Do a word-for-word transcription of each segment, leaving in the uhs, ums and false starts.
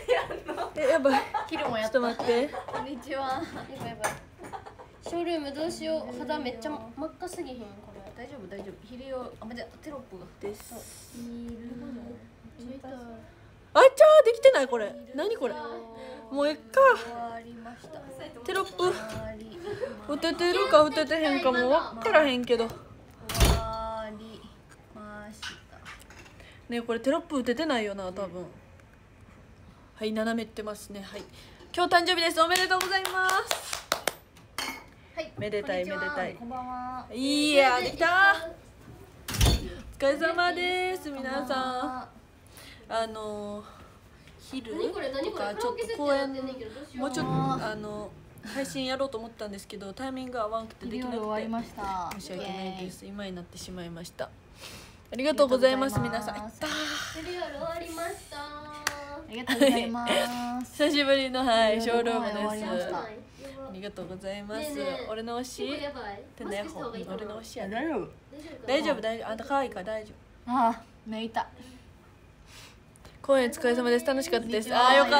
え、やばい。 昼もやっちょっと待って。 こんにちは。やばいやばい。ショールームどうしよう。肌めっちゃ真っ赤すぎへんこれ。大丈夫大丈夫。昼用あ、待ってテロップがです。 あいちゃーできてないこれ。何これ。もうえっか。テロップ。打ててるか打ててへんかもわからへんけど。ね、これテロップ打ててないよな多分。はい、斜めってますね。はい。今日誕生日です。おめでとうございます。 はい。 めでたいめでたい。 こんばんは。 いやできた。お疲れ様です。皆さん。あの昼とかちょっと公演もうちょっとあの配信やろうと思ったんですけどタイミング合わんくてできなくて申し訳ないです。今になってしまいました。ありがとうございます皆さん。やったー。 終わりました。ありがとうございます。 久しぶりのはいショールームです。ありがとうございます。俺の推しってね、俺の推しや。大丈夫大丈夫大丈夫。あんた可愛いから大丈夫。 ああ、めいた。 公演お疲れ様です。楽しかったです。ああよかった。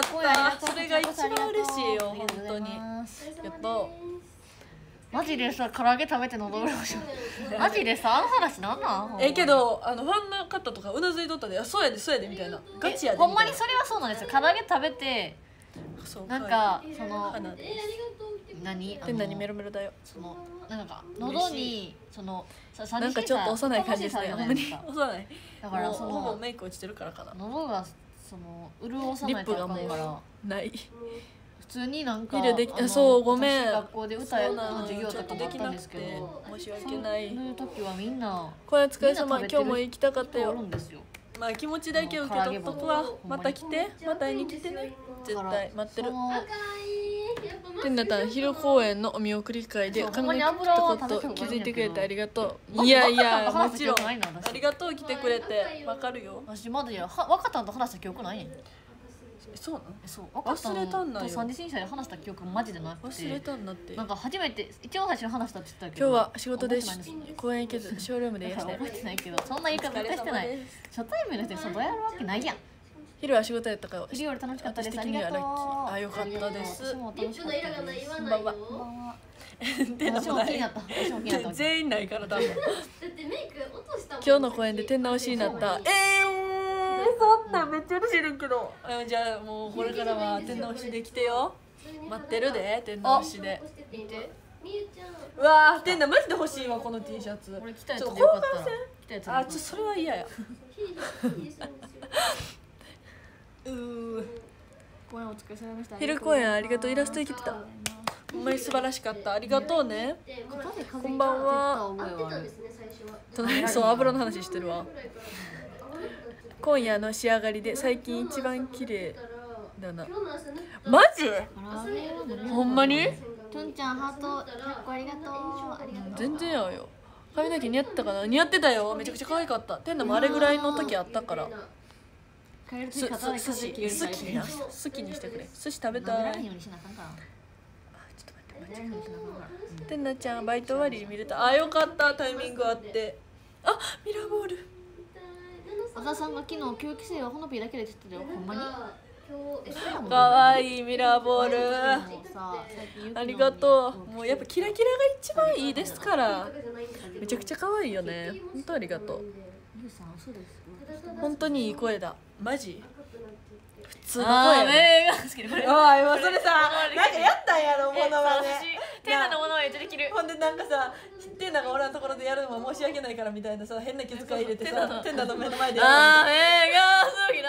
それが一番嬉しいよ本当に。やっと。 マジでさ、唐揚げ食べて喉潤しマジでさ、あの話なんなんえけど、あのファンの方とかうなずいとったで、あ、そうやで、そうやでみたいなガチやでほんまにそれはそうなんですよ。唐揚げ食べてなんか、その何で、何メロメロだよその、なんか、喉にそのなんかちょっと幼い感じですね。ほんまに幼いだから、そのほぼメイク落ちてるからかな。 喉が、その、潤さないとあかんからない普通になんかそうごめん学校で歌の授業とかもあったんですけど申し訳ない。 そういう時はみんなこれお疲れ様。今日も行きたかったよ。まあ気持ちだけ受け取っとくわ。また来てまた会いに来てね。絶対待ってる。てんなたん昼公演のお見送り会で考えてたこと気づいてくれてありがとう。いやいやもちろんありがとう来てくれてわかるよ。 私まだや若田と話した記憶ないねん。 そうなの？ そう忘れたんだよ。三次審査で話した記憶マジでなくて忘れたんだって。 なんか初めて一番最初に話したって言ったけど今日は仕事で公演行けずショールームでやして覚えてないけどそんな言い方絶対してない。初対面の人にそうどうやるわけないやん。 昼は仕事やったから昼より楽しかったです。ありがとう。 あよかったです。 私も楽しかったです。 こんばんは。 私も気になった。私も気になった。 全員ないから多分。今日の公演で天直しになった。ええ。そんなめっちゃ嬉しいねんけど。じゃあもうこれからは天直しで来てよ。待ってるで天直しで。うわー天直マジで欲しいわこの T シャツ。 これ着たやつでよかったら。 あちょっとそれは嫌や。うー。 公演お疲れ様でした。 昼公演ありがとう。イラスト生きてた。ほんまに素晴らしかった。ありがとうね。こんばんは。そう油の話してるわ。今夜の仕上がりで最近一番綺麗だな。マジ？ほんまに？ トンちゃんハートありがとう。 全然合うよ。髪の毛似合ってたかな？似合ってたよ。めちゃくちゃ可愛かった。てんなもあれぐらいの時あったから。すす寿司好きな好きにしてくれ。寿司食べたい。ちょっと待って待って。てんなちゃんバイト終わり見れた。あよかったタイミングあって。あミラーボール。 小田さんが昨日教育生はほのぴーだけでって言ってたよ。ほんまに？ かわいいミラーボール。ありがとう。もうやっぱキラキラが一番いいですから。めちゃくちゃ可愛いよね。本当ありがとう。本当にいい声だ。マジ？普通の声やね。ああ今それさ、なんかやったんやろモノマネ。 テンナのものまねできる。 ほんでなんかさ、テンナがおらんところでやるのも申し訳ないからみたいなさ変な気遣い入れてさ、テンナの目の前でやる。 あー目がすごいな。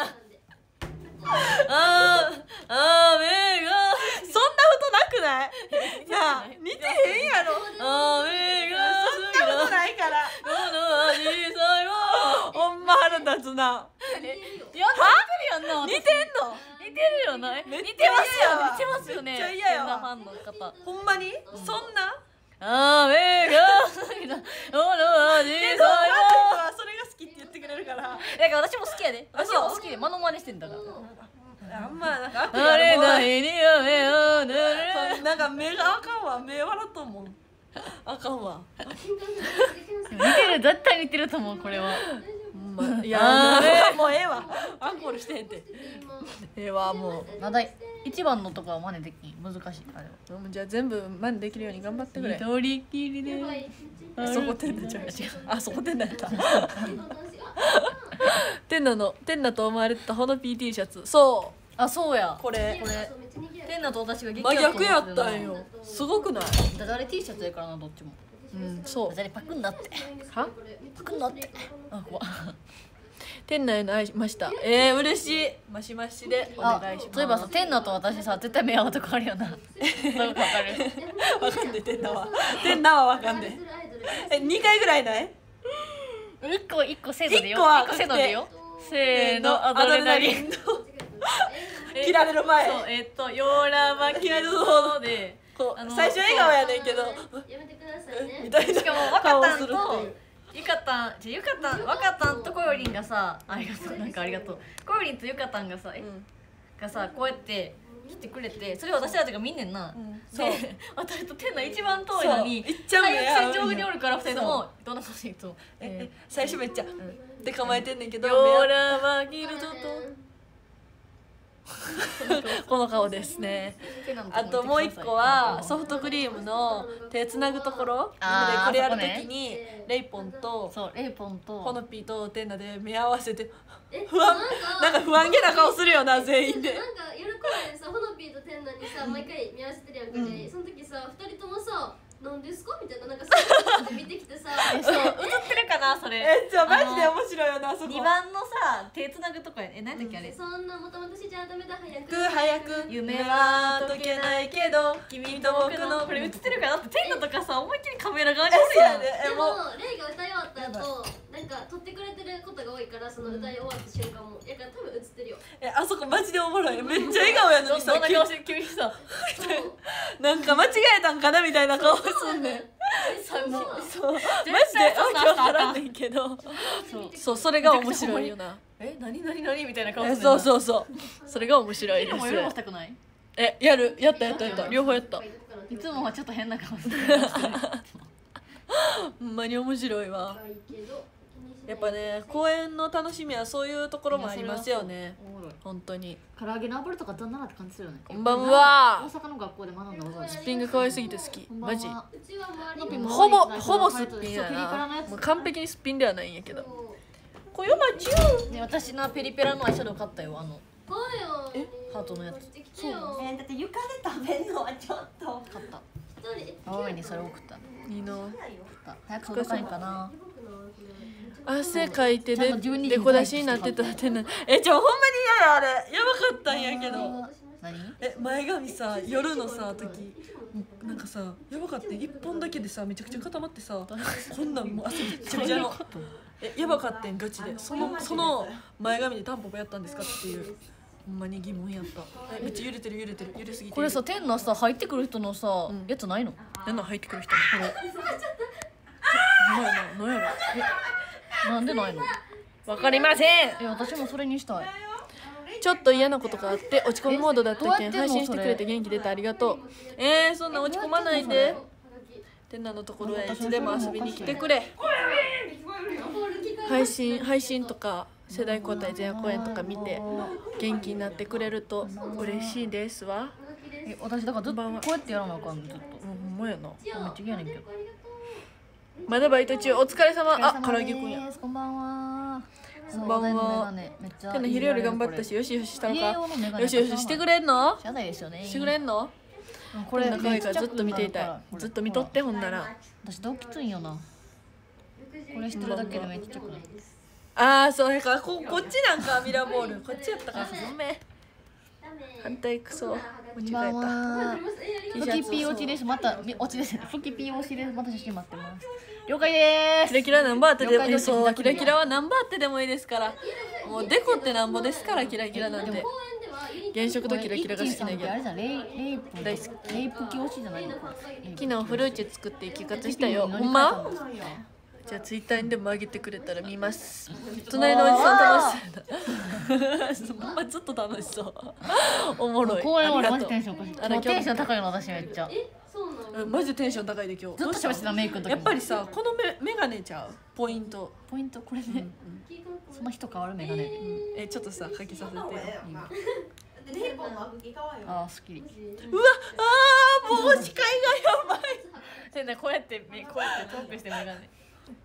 あーあー目がそんなことなくない？なあ似てへんやろ。 あー目がそんなことないから。 このアジサイはほんま腹立つな。 は？似てるやんな。 似てんの？ 似てるよな。似てますよ。似てますよね。めっちゃ嫌やわ。ファンの方。 ほんまに？そんな？ 雨がこのアジサイはそれが好きって言ってくれるから。 だから私も好きやで。私も好きでモノマネしてんだから。 あんまなんかあれだ日に雨を塗る。 なんか目があかんわ。目笑っとんもん。あかんわ。 似てる絶対似てると思うこれは。 ほんまいやもうええわアンコールしてへんてええわもうまだ一番のとこは真似できん難しいあれはじゃあ全部真似できるように頑張ってくれ一人きりでそこてんなちゃう違うあそこてんなやったてんなのてんなと思われてたほの ピーティー シャツそうあそうやこれこれ天奈と私が激真逆やったんよすごくないダジャレ T シャツやからなどっちもうんそうダジャレパクんなってはパクんなってあ怖店内の愛しましたえー、嬉しいマシマシでお願いしますそういえばさ天奈と私さ絶対目合うとこあるよなどうかわかるわかんで店内は店内はわかんでえにかいぐらいない一個一個せーのでよ一個は一個せーのでよせーのアドレナリン切られる前そうえっとヨーラマキルドでこう最初笑顔やねんけどやめてくださいねみたいなしかも若顔をたんするっていうとゆかたんじゃゆかたん若たんとこよりんがさありがとうなんかありがとうこよりんとゆかたんがさえうんがさこうやって来てくれてそれを私たちが見んねんな、 うんそうで私と天の一番遠いのにそういっちゃうね対角線上におるから二人とそもどんな写真いつもええ最初めっちゃで構えてんねんけどヨーラマキルドとこの顔ですねあともう一個はソフトクリームの手つなぐところであーこれやるとそこねきにレイポンとそうレイポンとホノピーとテンナで目合わせてえ不安なんかなんか不安げな顔するよな全員でなんか夜公演さホノピーとテンナにさ毎回見合わせてるやんかね、その時さ二人ともさなんですかみたいななんかそういうの見てきてさえそう映ってるかなそれえじゃあマジで面白いよなそこにばんのさ手つなぐとこやねえ何だっけあれそんなもともとしちゃダメだ早く早く夢は解けないけど君と僕のこれ映ってるかなって天のとかさ思いっきりカメラ側におるやんえでもうもレイが歌い終わった後なんか撮ってくれてることが多いからその歌い終わった瞬間もやから多分映ってるよえあそこマジでおもろいめっちゃ笑顔やのにさどんな顔して急にさそうなんか間違えたんかなみたいな顔すんねんそうそうマジでわけわからんねんけどそうそうそれが面白いよなえ何何何みたいな顔すえるそうそうそうそれが面白いででも夜もしたくないえやるやったやったやった両方やったいつもはちょっと変な顔するほんまに面白いわやっぱね公演の楽しみはそういうところもありますよねおもろい本当に唐揚げの油とかだんだなって感じするよねこんばんは大阪の学校で学んだことあるすっぴんが可愛すぎて好きこんばんはマジうちは周りもほぼほぼすっぴんやそうピリ辛のなやつもう完璧にすっぴんではないんやけどそうこよまちゅうね私のペリペラのアイシャドウ買ったよあの来いよえハートのやつ持ってきてよえー、だって床で食べるのはちょっと買った一人青上にそれ送ったいいの送った早く届かへんかな汗かいてでちゃんとじゅうにじでこ出しになってたってなえちょほんまに嫌やあれやばかったんやけど何え前髪さ夜のさ時なんかさやばかった一本だけでさめちゃくちゃ固まってさこんなんもう汗めっちゃめちゃのえやばかったんガチでそのその前髪でタンポポやったんですかっていうほんまに疑問やったえめっちゃ揺れてる揺れてる揺れすぎてこれさ天のさ入ってくる人のさ、 んやつないのなんなん入ってくる人これほんまやななんやろなんでないのわかりませんえ私もそれにしたいちょっと嫌なことがあって落ち込みモードだったけんどうやってんの配信してくれて元気出てありがとうえー、そんな落ち込まないでてんなのところへいつでも遊びに来てくれ配信配信とか世代交代前夜公演とか見て元気になってくれると嬉しいですわえ私だからずっとこんばんはこうやってやらなあかんのずっとうんほんまやなめっちゃ嫌やねんけどまだバイト中お疲れ様あ唐揚げくんやこんばんはこんばんはてんの昼より頑張ったしよしよししたのかよしよししてくれんのしゃあないですよねしてくれんのこれこれ仲いいからずっと見ていたいずっと見とってほんなら私どうきついんよなこれしてるだけでめっちゃくないああそうやからここっちなんかミラーボールこっちやったからごめん反対クソ間こんばん違えたは T フシャツキピー落ちですまたみ落ちですフキピー落ちですまた写真待ってます了解ですキラキラナンバーってでもいい了解そうキ了解ラキラはナンバーってでもいいですからもうデコってなんぼですからキラキラなんて原色とキラキラが好きなギャルあれじゃんレイレイプ大好レイプ教師じゃないのか昨日フルーチェ作って企画したよほんまじゃあツイッターにでも上げてくれたら見ます隣のおじさん楽しそうだほんまずっと楽しそうおもろい公園俺マジありがとうテンションおかしいあら今日テンション高いの私めっちゃえそうなのうんマジでテンション高いで今日。 ずっと喋ってたメイクの時もやっぱりさこのメメガネちゃうポイント。 ポイントこれねその人変わるメガネえちょっとさかけさせて。 ああすっきりうわあーもう視界がやばい。 でねこうやってこうやってトークしてメガネ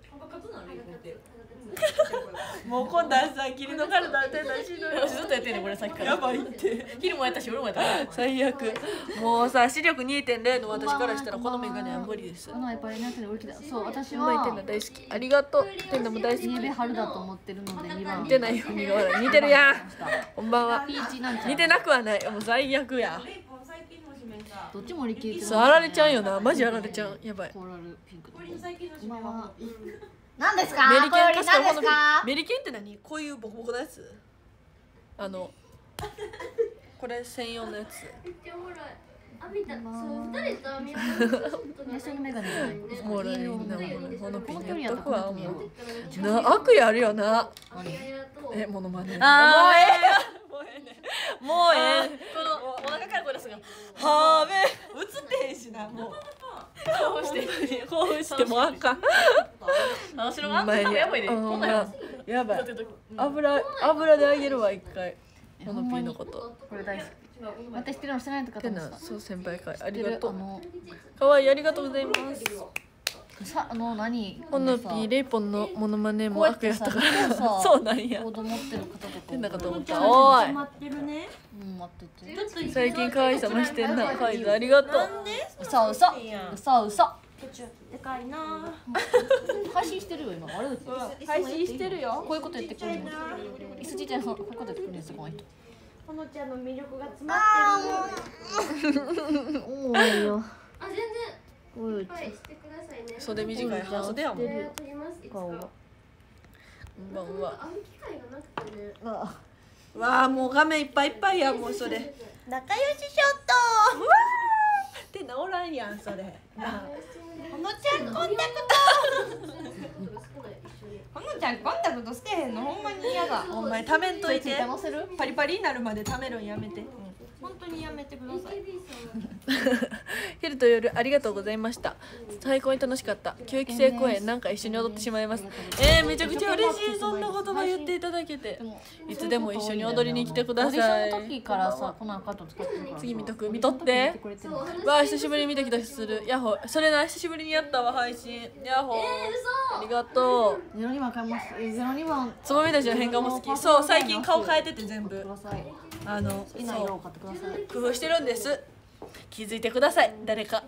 もう今度はさ霧の体当てたしのよ。 私ずっとやってんねこれさっきからやばいって。 昼もやったし夜もやった最悪。もうさ視力 にてんゼロ の私からしたらこのメガネは無理です。 あのやっぱりなってるきだ。そう私うまいテンナは大好き。ありがとう。テンナも大好き。 ニエベ春だと思ってるのでにばん。 似てないよ苦笑い。似てるやん。こんばんは。 ピーチなんちゃら似てなくはない。もう最悪や。 どっちも売り切れてる。 そうあられちゃうよな。マジあられちゃう。やばい。 コーラルピンク。今は何ですか？ メリケンカ何スタムですか？ メリケンって何？こういうボコボコのやつ？あのこれ専用のやつ。 あ見た。そう二人と見る。そのメガネじゃない。 もう来年なもうこのピンやっとくわもこのう。な悪意あるよな。えモノマネ。 あもうええね。もうええ。 このお腹から声出すがはーめ映ってへんしなもう。 興奮して興奮してもうあかん。 私のあんた多分やばいでこんなんややばい。油油であげるわ一回。このピーのこと。 これ大好き。私ってるのしてないとかとてな思ってた。 そう先輩会ありがとう。 あのかわいいありがとうございます。 さあの何？ このピーレイポンのモノマネも悪やったかこうやら。 ってさそうなんやコ。ード持ってる方とか。 変なかと思った。おい。 ってるね。 うん待ってて。 最近可愛さ増してんな。可愛いありがとう。 うそうそ。うそうそ。 でかいな。 配信してるよ今。あれ配信してるよ。 こういうこと言ってくるの。いすじちゃんそうこういうこと言ってくるんですよこの人。 このちゃんの魅力が詰まってる。 おーいよ。 あ、全然おいいっぱいしてくださいね。 袖短い半袖やもん。こん撮ります。いつか。 顔が。 ばんは。 会う機会がなくてね。 あわあもう画面いっぱいいっぱいやもうそれ。 仲良しショット。 うわーって直らんやんそれ。 このちゃんコンタクト。このちゃんコンタクトしてへんのほんまに嫌だ。 お前ためんといて。 載せる？ パリパリになるまでためるんやめて。 本当にやめてください。 昼と夜ありがとうございました。最高に楽しかった。教育生公演なんか一緒に踊ってしまいます。えー、めちゃくちゃ嬉しい。そんな言葉言っていただけて。いつでも一緒に踊りに来てください。 オーディションの時からさこのアカウント使ってるから。 次見とく見とって。わあ久しぶりに見た気がする。ヤッホー。それな久しぶりにやったわ配信。ヤッホー。ありがとう。 ゼロにばん買います。えゼロにばん。 つぼみたちの変顔も好き。そう最近顔変えてて全部ください。 あの好きな色を買ってください。 工夫してるんです。気づいてください誰か。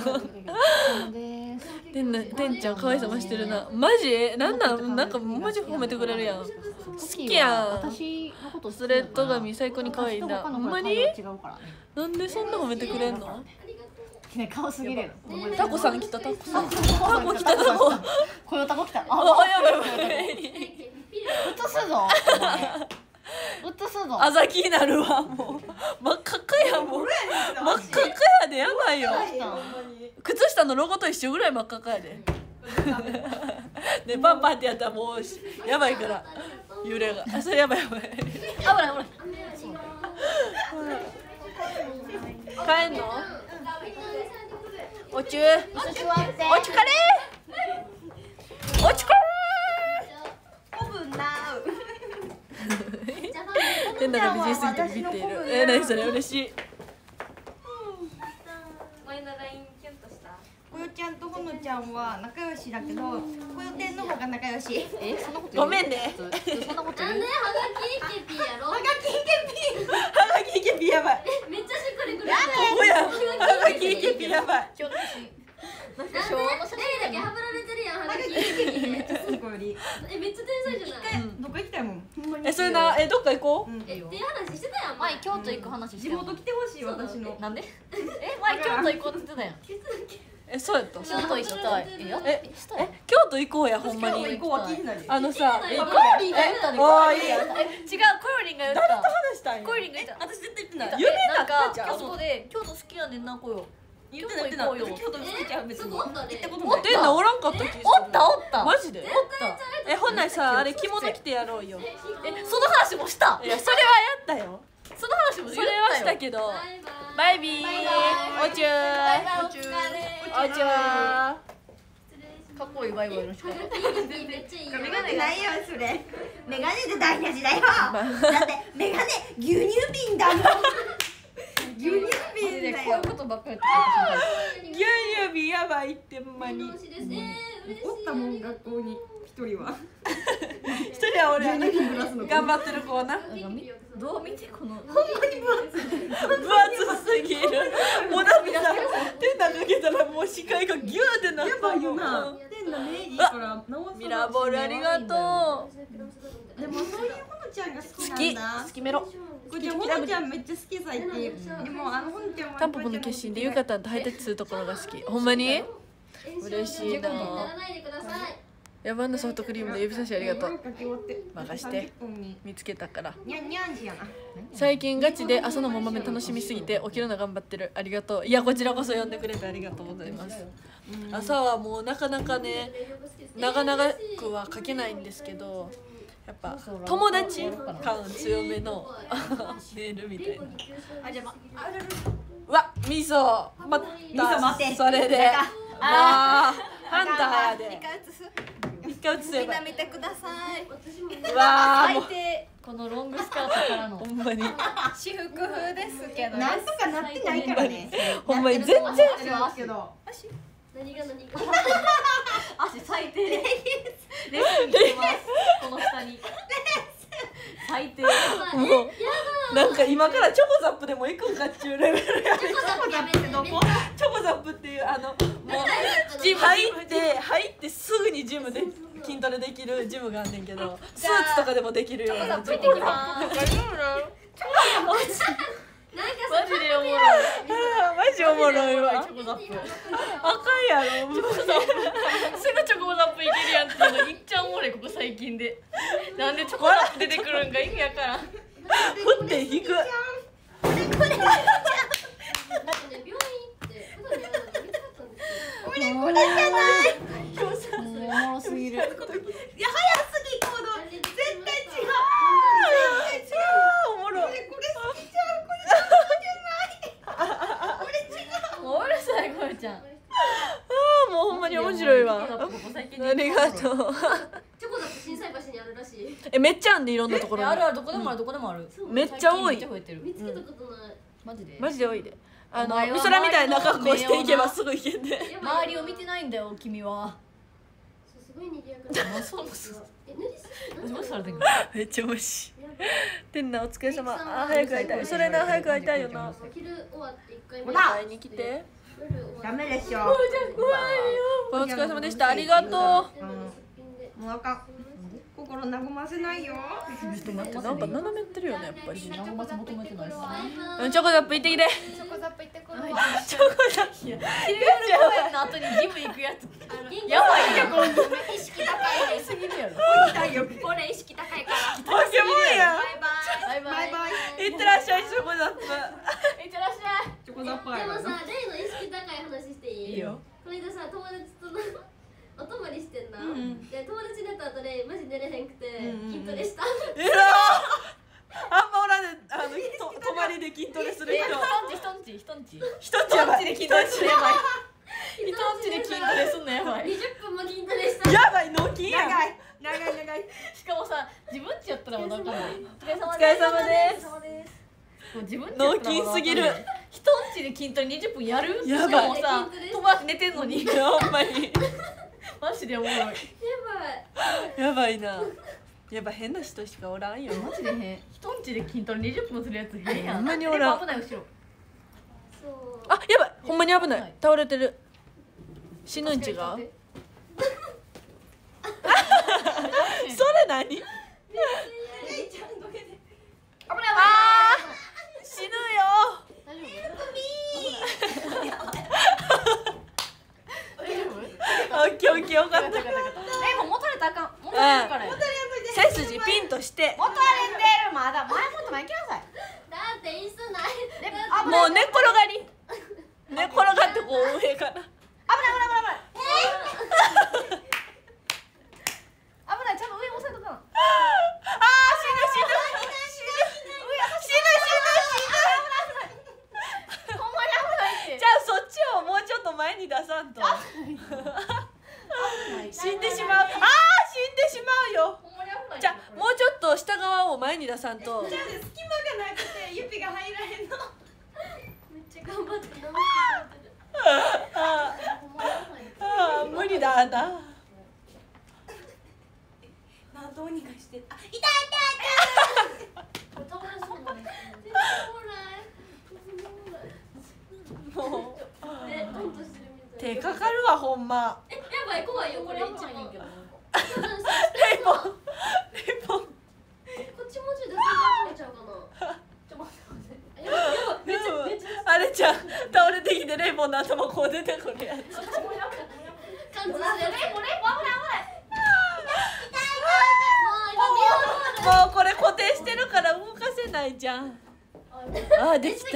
てんなてんちゃん可愛さ増してるな。マジなんなんなんかマジ褒めてくれるやん。好きやん。 私のことスレッド髪最高に可愛いな。ほんまに？ 違うからね。 なんでそんな褒めてくれんの？ ね顔すぎるよ。 タコさん来たタコさん。タコ来たタコ。 このタコ来た。 ああやばいやばい。 映すぞ。映すぞ。 あざきになるわもう。真っ赤っかやもう。真っ赤っかやでやばいよ。靴下のロゴと一緒ぐらい真っ赤っかやで。でパンパンってやったらもうやばいから揺れが。あそれやばいやばい。 危ない危ない。 帰んの？おちゅう。 座って。 おちかれ。おちかれ。 多分な。 変なが美人すぎてビビっている。えー、何それ嬉しい。 前のラインキュンとした。 こよちゃんとほのちゃんは仲良しだけど、こよてんの方が仲良し。 えそんなことごめんね。 そんなことなんで言う。 ハガキイケピやろ。 ハガキイケピ。ハガキイケピやばい。 めっちゃしっくりくる。 おや。ハガキイケピやばい。 今日の写真。 なんで？レイだけはぶられてるやんハガキイケピで。 すごいより。 えめっちゃ天才じゃない。 どこ行きたいもん。ほんまにえそれなえどっか行こう。 えっていう話してたやん。 前京都行く話して地元来てほしい私の。 なんで？え前京都行こうって言ってたやん。 えそうやった。 京都行きたい。えやえしたよ。 え京都行こうやほんまに。 行こうは気になる。 あのさえコヨリンが言ったね。 おーいい。 違うコヨリンが言った。 誰と話したんや。 コヨリンが言った。 私絶対行ってない。 夢だなんかったじゃん。 京都で京都好きやねんなこよ。 言ってない言ってない。京都好きちゃう別に。行ったことない。 てんなおらんかった気がする。 おったおった。 マジで？ おった。 えほんならさあれ着物着てやろうよ。 えその話もした。 いやそれはやったよ。 その話もそ言ったよ。 れはしたけど。 バイバイ。 バイビー。おちゅー。 お疲れ。 おちゅー。 かっこいいバイバイの仕方。 めっちゃいいよ。 メガネないよそれ。メガネで台無しだよ。だってメガネ牛乳瓶だもん。牛乳瓶だよ。 こういうことばっかりやって牛乳瓶やばいってほんまに。 嬉しいです。えー、嬉しい。 おったもん学校に一人は。 一人は俺あの頑張ってる子な。 どう見てこの分厚すぎる。もうだってさ、手なかけたらもう視界がギューってなったもん。 店だねいいから直す。 ミラーボールありがとでもそういうほのちゃんが好う。 き好き、 なんだ。 好きメロ。 これじゃほのちゃんめっちゃ好き最近。でもあのほのちゃんはタンポポの決心でゆかたんとハイタッチするところが好き。ほんまに？嬉しいな。 ならないでください。 ヤバンのソフトクリームで指差しありがとう。任してさんじゅっぷんに見つけたから。 にゃんにゃんじやな。 最近ガチで朝のも豆楽しみすぎて起きるの頑張ってる。ありがとう。いやこちらこそ呼んでくれてありがとうございます。朝はもうなかなかね長々くは書けないんですけど、やっぱ友達感強めのメールみたいな。 あ、じゃあ、 うわ、味噌また味噌待ってそれであーハンターやで一回映す。 一回映せばみんな見てください。 うわーもうこのロングスカートからのほんまに私服風ですけど。 なんとかなってないからね。 ほんまに全然なってますけど。 何が何が。 足最低レッスンにしてますこの下に最低。 もうなんか今からチョコザップでも行くんかっちゅうレベルやね。 チョコザップってどこ？ チョコザップっていうあのもうジム入って入ってすぐにジムで筋トレできるジムがあんねんけど、スーツとかでもできるようなジムが。 マジでおもろい。 マジおもろいわ。 チョコザップ。 あかんやろ。 すぐチョコザップいけるやんっていうのいっちゃんおもろいここ最近で。なんでチョコザップ出てくるんか意味わからん。 振って引く。 これこれじゃない。 おもろすぎる。 いや早すぎ行動。絶対違う。絶対違う。 おもろい。 これこれ好きちゃう。これこれ違う。 もううるさいこれちゃん。 ああもうほんまに面白いわ。ありがとう。 チョコザップ心斎橋にあるらしい。 えめっちゃあんでいろんなところに。 あるあるどこでもあるどこでもある。 めっちゃ多いめっちゃ増えてる。 見つけたことない。 マジで。 マジで多いで。あのお前は美空みたいな格好していけばすぐ行けんで。 周りを見てないんだよ君は。 すごい賑やかな。 もうそうそう。 え、何する？ どうされてんの？ めっちゃ美味しい。てんなお疲れ様。あ早く会いたい。それな早く会いたいよな。 昼終わって一回目。 ほら会いに来て。 ダメでしょ。 お疲れ様でした。ありがとう。 もうあかん。心和ませないよ。 ちょっと待ってなんか斜めってるよねやっぱり。 何も求めてないし。 うんチョコザップ行ってきて。 チョコザップ行ってくるわ。 チョコザップ。 昼夜公演の後にジム行くやつ。やばいやん。 意識高い。 すぎるやろ。 俺意識高いから。 ポケモンや。 バイバイ。 バイバイ。 いってらっしゃいチョコザップ。 いってらっしゃい。 チョコザップでもさ、レイの意識高い話していい？ いいよ。 これでさ、友達とのお泊まりしてんな。 んで、友達寝た後でマジ寝れへんくて筋トレした。 えらあんまおらんねあのと泊まりで筋トレする人。 人んち人んち人んち。 一つやばい。 筋トレするやばい。人んちで筋トレすんのやばい。 にじゅっぷんも筋トレした。 やばい納金やん。 長い長い長い。 しかもさ自分ちやったらまだわかんない。お疲れ様お疲れ様ですもう自分ちやったらまだわかんない納金すぎる。 人んちで筋トレにじゅっぷんやる？ やばいしかもさ友達寝てんのに。 ほんまにマジでおもろい。 やばい。 やばいな。やっぱ変な人しかおらんよ。 マジで変。人んちで筋トレにじゅっぷんするやつ変やん。 ほんまにおらんでも危ない後ろ。 そう。 あやばいほんまに危ない倒れてる。死ぬんちが。それ何？ 危ない危ない。 あー死ぬよ。 大丈オッケーオッケーよかった。 夫？えもう持たれたらあかん。持たれるからや。 背筋ピンとして元あれてるまだ前もっと前行きなさい。 だってインスタない。 もう寝っ転がり寝っ転がってこう上から危ない危ない危ない危ない。 危ないちゃんと上押さえとかな。 あー死ぬ死ぬ死ぬ死ぬ死ぬ死ぬんと死んでしまう。あー死んでしまうよ。じゃあもうちょっと下側を前に出さんと。 じゃあね、隙間がなくて指が入らへんの。 めっちゃ頑張って直ああ無理だな。 まあどうにかして。あ、痛い痛いもう手かかるわほんま。 え、やばい怖いよこれ一番。レイポンレイポン。 こっちもうちょい出せちゃうかな。ちょ待って待って。やばいやばいめっちゃめっちゃ。 あれちゃん倒れてきてレイポンの頭こう出てくるやつ。 感じするやつ。レイポンレイポン危ない危ない。 もうこれ固定してるから動かせないじゃん。あーできた。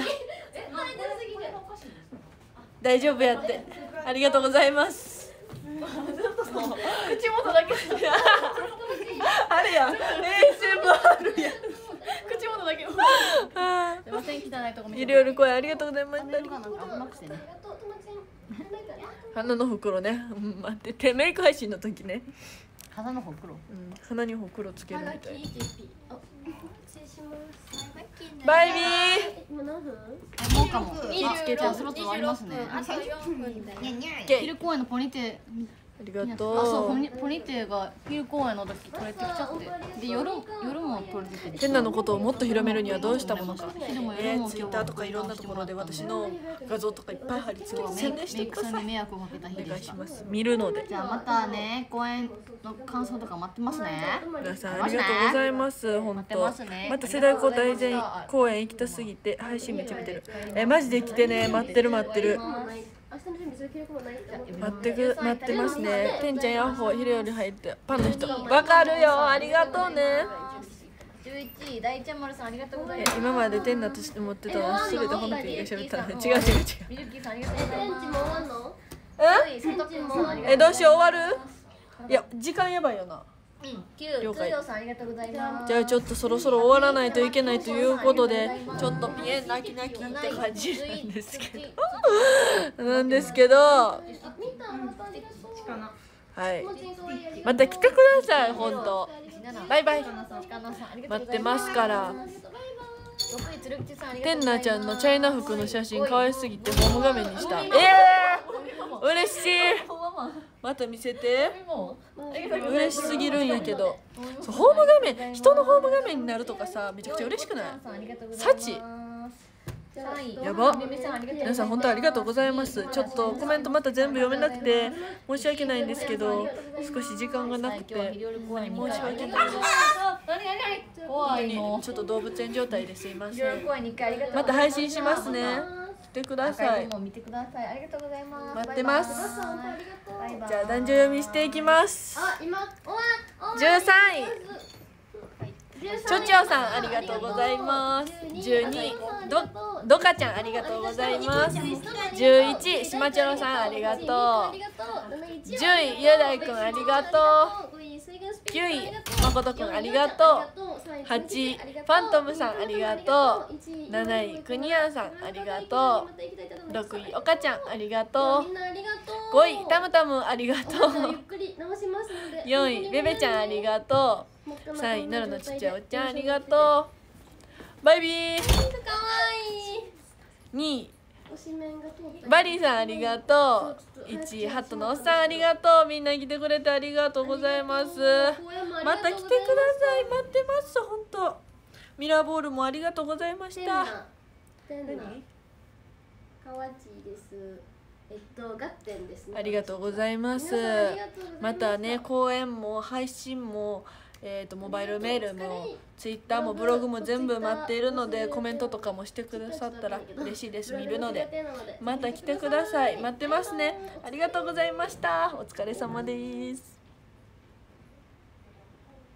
大丈夫やって。ありがとうございます。 口元だけあれやん エーエスエムアール やん。 口元だけあすいません汚いとこ見ーいろいろ声ありがとうございました。 なんか危なくてね鼻のほくろね、うん、待って手メイク配信の時ね、 鼻のほくろうん、鼻にほくろつけるみたい。 失礼します。 バイビー。 今何分？ もうかもあじゃあそろそろ終わりますねあとよん分で。 昼公演のポニテーありがあそうとう。 ポニポニテーが昼公演の時取れてきちゃってで夜夜も取れてて天ナのことをもっと広めるにはどうしたものか。 昼もえー、 夜もツイッターとかいろんなところで私の画像とかいっぱい貼り付けて宣伝してメイクさんください。 に迷惑をかけた日おでした願いします。見るので。 じゃあまたね公演の感想とか待ってますね皆さんありがとうございます本当。 待ってますねまた世代交代前公演行きたすぎて配信めっちゃ見てる。えマジで来てね、待ってる待ってる。 明日の準備する気力もないって思って。 待ってく待ってますね。てんちゃんヤッホー昼より入ってパンの人わかるよ、ありがとうね。 じゅういちい大ちゃん丸さんありがとうございえます今まで天ナとして持ってたのはすべて本編が喋ったの。違う違う違う。 みゆきさんありがとうござい天地ますも終わんの？ え佐藤君もありがとうございますえどうしよう終わる？いや時間やばいよな。 きゅう了解通用さんありがとうございますじゃあちょっとそろそろ終わらないといけないということでちょっとピエン泣き泣きって感じなんですけどなんですけどは見たまたありがとう。 いもちんかわいいありがとう。 また来てください本当。バイバイ待ってますから。てんなちゃんのチャイナ服の写真可愛すぎてホーム画面にした。ええー、嬉しい。また見せて。嬉しすぎるんやけど、そうホーム画面人のホーム画面になるとかさめちゃくちゃ嬉しくない？サチやば。皆さん本当ありがとうございます。ちょっとコメントまた全部読めなくて申し訳ないんですけど少し時間がなくて申し訳ないです。 怖いのちょっと動物園状態ですいません。 公演にかいありがとうまた配信しますね。来てください。 も見てくださいありがとうございます待ってます。 バイバイじゃあ男女読みしていきます。 あ、今終わじゅうさんいちょちょさんありがとうございます。じゅうにどどかちゃんありがとうございます。じゅういちしまちょろさんありがとう。じゅういゆうだいくんありがとう。きゅういまことくんありがとう。はちいファントムさんありがとう。なないくにやんさんありがとう。ろくいおかちゃんありがとう。ごいたむたむありがとう。よんいべべちゃんありがとう。さんい奈良のちっちゃいおっちゃんありがとう。バイビー。にいバリーさんありがとう。いちいハットのおっさんありがとう。みんな来てくれてありがとうございます。また来てください。待ってます本当。ミラーボールもありがとうございました。 かわちいです。えっとガッテンですね。 ありがとうございます。またね公演も配信もえーとモバイルメールもツイッターもブログも全部待っているのでコメントとかもしてくださったら嬉しいです。見るのでまた来てください。待ってますね。ありがとうございました。お疲れ様です。